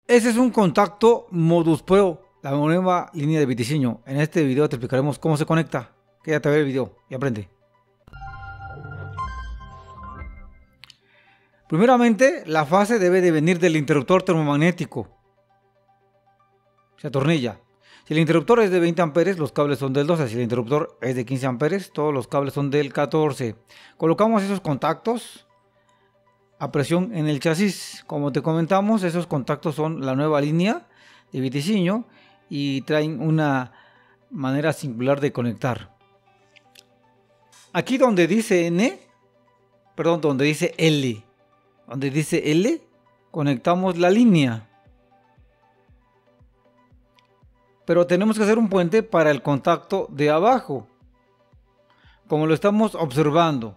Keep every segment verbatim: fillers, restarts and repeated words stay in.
Ese es un contacto Modus Pro, la nueva línea de Viticinho. En este video te explicaremos cómo se conecta. Quédate a ver el video y aprende. Primeramente, la fase debe de venir del interruptor termomagnético. Se atornilla. Si el interruptor es de veinte amperes, los cables son del doce. Si el interruptor es de quince amperes, todos los cables son del catorce. Colocamos esos contactos a presión en el chasis. Como te comentamos, esos contactos son la nueva línea de Viticinho y traen una manera singular de conectar. Aquí donde dice N, perdón, donde dice L, donde dice L, conectamos la línea. Pero tenemos que hacer un puente para el contacto de abajo, como lo estamos observando.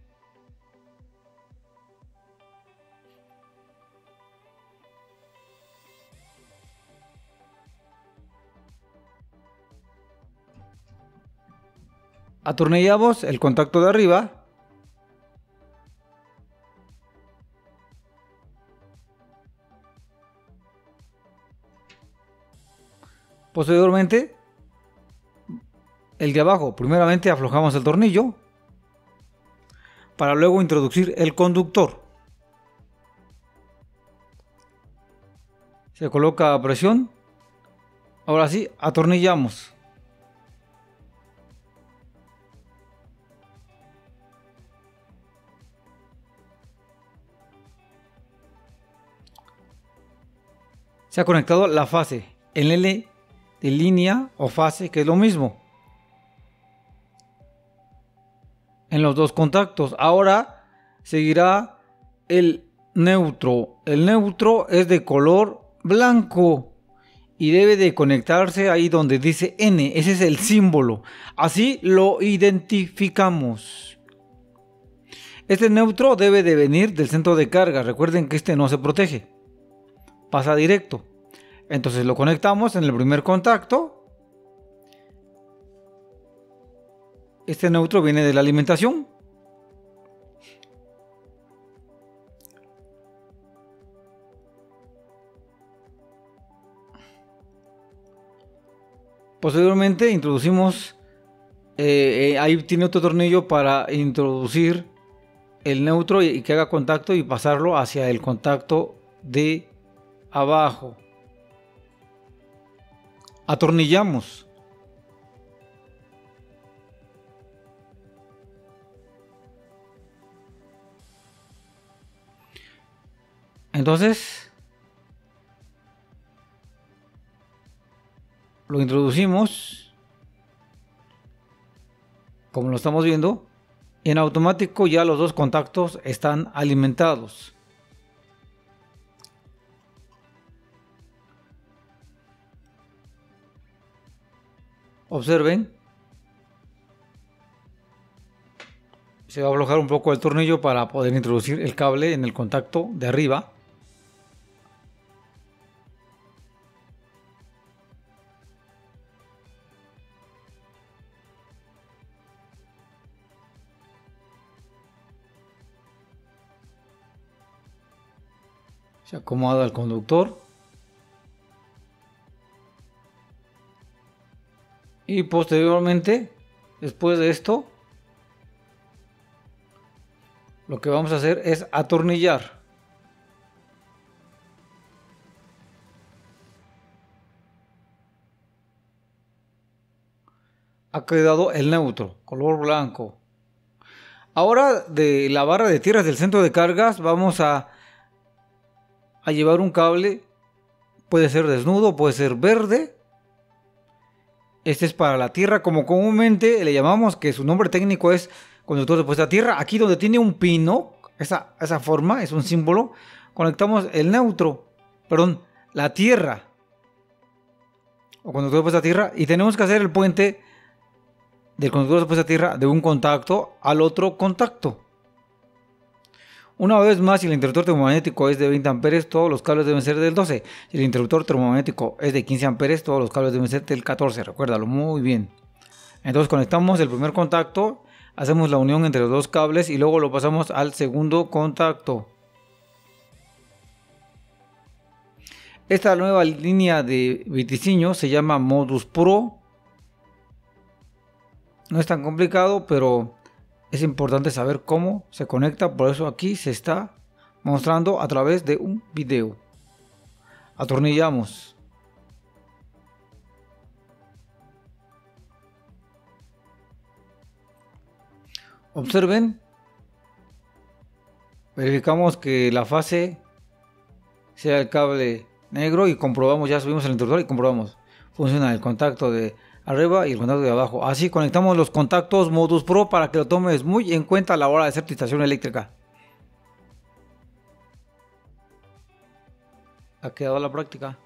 Atornillamos el contacto de arriba. Posteriormente, el de abajo, primeramente aflojamos el tornillo para luego introducir el conductor. Se coloca a presión. Ahora sí, atornillamos. Se ha conectado la fase, el L de línea o fase, que es lo mismo en los dos contactos. Ahora seguirá el neutro. El neutro es de color blanco y debe de conectarse ahí donde dice N. Ese es el símbolo, así lo identificamos. Este neutro debe de venir del centro de carga. Recuerden que este no se protege, pasa directo. Entonces lo conectamos en el primer contacto. Este neutro viene de la alimentación. Posteriormente introducimos, eh, eh, ahí tiene otro tornillo para introducir el neutro y, y que haga contacto y pasarlo hacia el contacto de abajo. Atornillamos. Entonces lo introducimos, como lo estamos viendo. En automático ya los dos contactos están alimentados. Observen, se va a aflojar un poco el tornillo para poder introducir el cable en el contacto de arriba. Se acomoda el conductor. Y posteriormente, después de esto, lo que vamos a hacer es atornillar. Ha quedado el neutro, color blanco. Ahora de la barra de tierras del centro de cargas vamos a, a llevar un cable. Puede ser desnudo, puede ser verde. Este es para la tierra, como comúnmente le llamamos, que su nombre técnico es conductor de puesta a tierra. Aquí donde tiene un pino, esa, esa forma es un símbolo, conectamos el neutro, perdón, la tierra, o conductor de puesta a tierra, y tenemos que hacer el puente del conductor de puesta a tierra de un contacto al otro contacto. Una vez más, si el interruptor termomagnético es de veinte amperes, todos los cables deben ser del doce. Si el interruptor termomagnético es de quince amperes, todos los cables deben ser del catorce. Recuérdalo muy bien. Entonces conectamos el primer contacto, hacemos la unión entre los dos cables y luego lo pasamos al segundo contacto. Esta nueva línea de viticinio se llama Modus Pro. No es tan complicado, pero es importante saber cómo se conecta. Por eso aquí se está mostrando a través de un video. Atornillamos. Observen. Verificamos que la fase sea el cable negro y comprobamos, ya subimos el interruptor y comprobamos. Funciona el contacto de arriba y el contacto de abajo. Así conectamos los contactos Modus Pro para que lo tomes muy en cuenta a la hora de hacer tu instalación eléctrica. Ha quedado la práctica.